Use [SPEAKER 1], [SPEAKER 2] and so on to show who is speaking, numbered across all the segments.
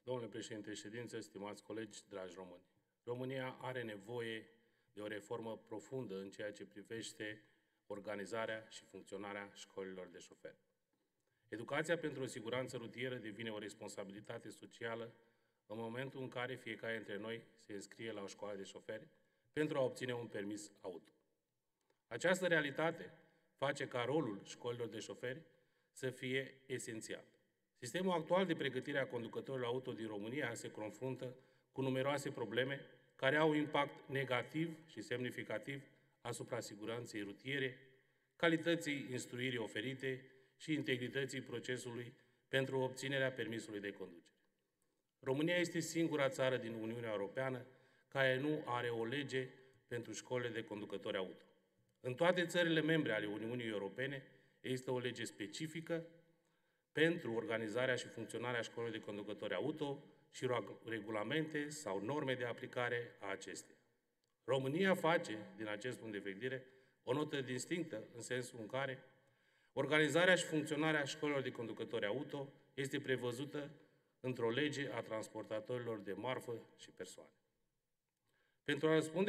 [SPEAKER 1] Domnule președinte ședință, stimați colegi, dragi români, România are nevoie de o reformă profundă în ceea ce privește organizarea și funcționarea școlilor de șoferi. Educația pentru o siguranță rutieră devine o responsabilitate socială în momentul în care fiecare dintre noi se înscrie la o școală de șoferi pentru a obține un permis auto. Această realitate face ca rolul școlilor de șoferi să fie esențial. Sistemul actual de pregătire a conducătorilor auto din România se confruntă cu numeroase probleme care au impact negativ și semnificativ asupra siguranței rutiere, calității instruirii oferite și integrității procesului pentru obținerea permisului de conducere. România este singura țară din Uniunea Europeană care nu are o lege pentru școlile de conducători auto. În toate țările membre ale Uniunii Europene există o lege specifică pentru organizarea și funcționarea școlilor de conducători auto și regulamente sau norme de aplicare a acesteia. România face, din acest punct de vedere, o notă distinctă în sensul în care organizarea și funcționarea școlilor de conducători auto este prevăzută într-o lege a transportatorilor de marfă și persoane. Pentru a răspunde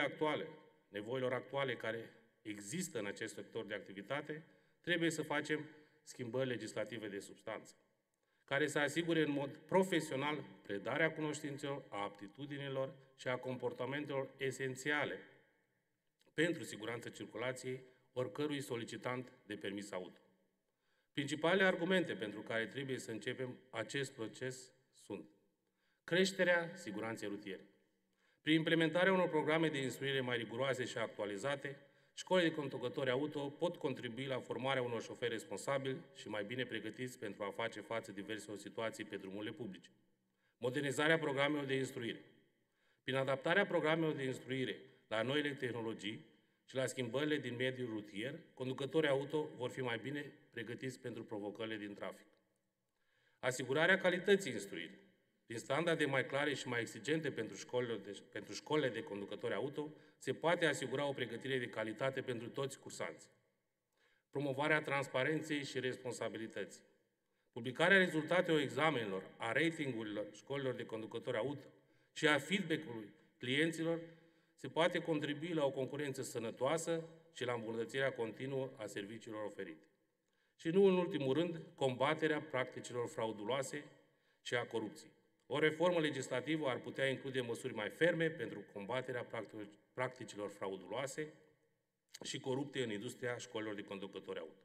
[SPEAKER 1] nevoilor actuale care există în acest sector de activitate, trebuie să facem schimbări legislative de substanță, care să asigure în mod profesional predarea cunoștințelor, a aptitudinilor și a comportamentelor esențiale pentru siguranța circulației oricărui solicitant de permis auto. Principalele argumente pentru care trebuie să începem acest proces sunt creșterea siguranței rutiere. Prin implementarea unor programe de instruire mai riguroase și actualizate, școlile de conducători auto pot contribui la formarea unor șoferi responsabili și mai bine pregătiți pentru a face față diverselor situații pe drumurile publice. Modernizarea programelor de instruire. Prin adaptarea programelor de instruire la noile tehnologii și la schimbările din mediul rutier, conducătorii auto vor fi mai bine pregătiți pentru provocările din trafic. Asigurarea calității instruirii. Prin standarde mai clare și mai exigente pentru școlile de conducători auto, se poate asigura o pregătire de calitate pentru toți cursanții. Promovarea transparenței și responsabilității. Publicarea rezultatelor examenelor, a ratingurilor școlilor de conducători auto și a feedback-ului clienților se poate contribui la o concurență sănătoasă și la îmbunătățirea continuă a serviciilor oferite. Și nu în ultimul rând, combaterea practicilor frauduloase și a corupției. O reformă legislativă ar putea include măsuri mai ferme pentru combaterea practicilor frauduloase și corupte în industria școlilor de conducători auto.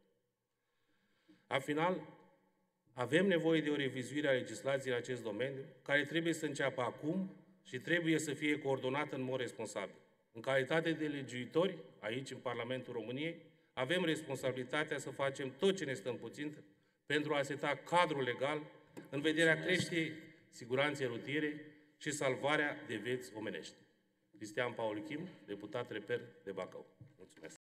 [SPEAKER 1] La final, avem nevoie de o revizuire a legislației în acest domeniu, care trebuie să înceapă acum și trebuie să fie coordonată în mod responsabil. În calitate de legiuitori, aici, în Parlamentul României, avem responsabilitatea să facem tot ce ne stă în puțin pentru a seta cadrul legal în vederea creșterii siguranței rutiere și salvarea de vieți omenești. Cristian Paul Chim, deputat reper de Bacău. Mulțumesc.